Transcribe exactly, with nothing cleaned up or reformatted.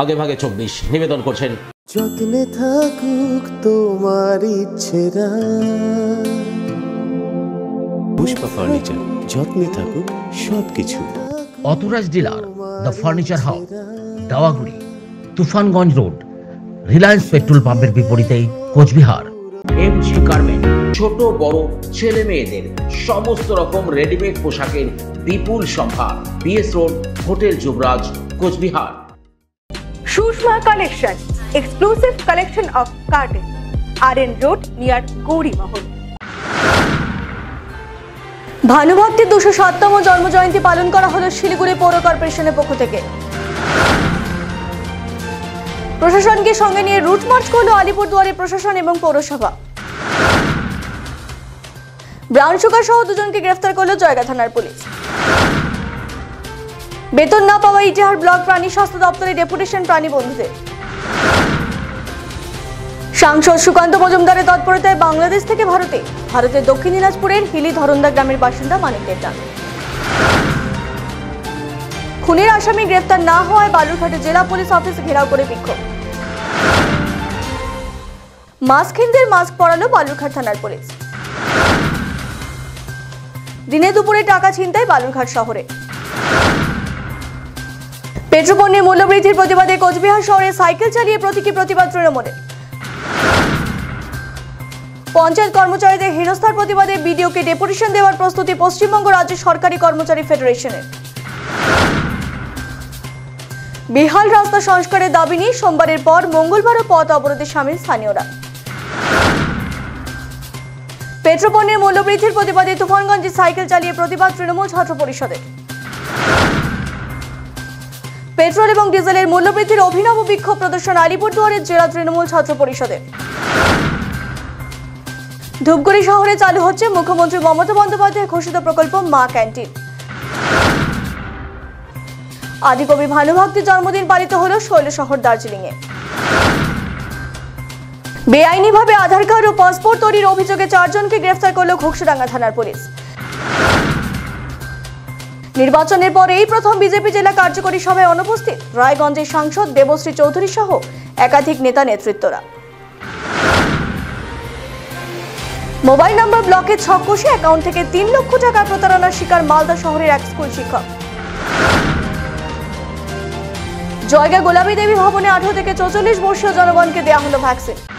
আগে ভাগে চব্বিশ নিবেদন করছেন। যত্নে থাকুক তোমার ইচ্ছেরা, পুষ্পা ফার্নিচার, যত্নে থাকুক সবকিছু। Authorised dealer the furniture house, Dawaguri, Tufanganj road, Reliance petrol পাম্পের বিপরীতেই কোচবিহার। এমজি গার্মেন্ট, ছোট বড় ছেলে মেয়েদের সমস্ত রকম রেডিমেড পোশাকের বিপুল সম্ভার। BS road, hotel Yuvraj, Cooch Behar. Shushma Collection, exclusive collection of curtains, R N Road near Gauri Mahal. ভানুভক্তির দুশো সাততম জন্মজয়ন্তী পালন করা হলো শিলিগুড়ি পৌর কর্পোরেশনের পক্ষ থেকে। প্রশাসনকে সঙ্গে নিয়ে রুট মার্চ করল আলিপুরদুয়ারের প্রশাসন এবং পৌরসভা। ব্রাউন সুগার সহ দুজনকে গ্রেফতার করল জয়গা থানার পুলিশ। বেতন না পাওয়া ইটাহার ব্লক প্রাণী স্বাস্থ্য দপ্তরের ডেপুটেশন প্রাণী বন্ধুদের। সাংসদ সুকান্ত মজুমদারের তৎপরতায় বাংলাদেশ থেকে ভারতে ভারতের দক্ষিণ দিনাজপুরের হিলি ধরন্দা গ্রামের বাসিন্দা মানিক দেবনাথ। খুনের আসামি গ্রেফতার না হওয়ায় বালুরঘাটে জেলা পুলিশ অফিস ঘেরাও করে বিক্ষোভ। মাস্কহীনদের মাস্ক পরালো বালুরঘাট থানার পুলিশ। দিনে দুপুরে টাকা ছিনতাই বালুরঘাট শহরে। পেট্রোপণ্যের মূল্যবৃদ্ধির প্রতিবাদে কোচবিহার শহরে সাইকেল চালিয়ে প্রতীকী প্রতিবাদ তৃণমূলের। পঞ্চায়েত কর্মচারীদের হেনস্থার প্রতিবাদে বিডিওকে ডেপুটেশন দেওয়ার প্রস্তুতি পশ্চিমবঙ্গ রাজ্য সরকারি কর্মচারী ফেডারেশনের। বেহাল রাস্তা সংস্কারের দাবি নিয়ে সোমবারের পর মঙ্গলবারও পথ অবরোধে সামিল স্থানীয়রা। পেট্রোপণ্যের মূল্যবৃদ্ধির প্রতিবাদে তুফানগঞ্জে সাইকেল চালিয়ে প্রতিবাদ তৃণমূল ছাত্র পরিষদের। পেট্রোল এবং ডিজেলের মূল্যবৃদ্ধির অভিনব বিক্ষোভ প্রদর্শন আলিপুরদুয়ারের জেলা তৃণমূল ছাত্র পরিষদের। ধূপগুড়ি শহরে চালু হচ্ছে মুখ্যমন্ত্রী মমতা বন্দ্যোপাধ্যায় ঘোষিত প্রকল্প মা ক্যান্টিন। আদিকবি ভানুভক্তির জন্মদিন পালিত হল শৈলশহর দার্জিলিং এ। বেআইনিভাবে আধার কার্ড ও পাসপোর্ট তৈরির অভিযোগে চারজনকে গ্রেফতার করল ঘুষডাঙ্গা থানার পুলিশ। নির্বাচনের পর এই প্রথম বিজেপি জেলা কার্যকরী সভায় অনুপস্থিত রায়গঞ্জের সাংসদ দেবশ্রী চৌধুরী সহ একাধিক নেতা নেতৃত্বরা। মোবাইল নম্বর ব্লকে ছক কষে অ্যাকাউন্ট থেকে তিন লক্ষ টাকা প্রতারণার শিকার মালদা শহরের এক স্কুল শিক্ষক। জয়গা গোলাপী দেবী ভবনে আঠারো থেকে চৌচল্লিশ বর্ষীয় জনগণকে দেওয়া হলো ভ্যাকসিন।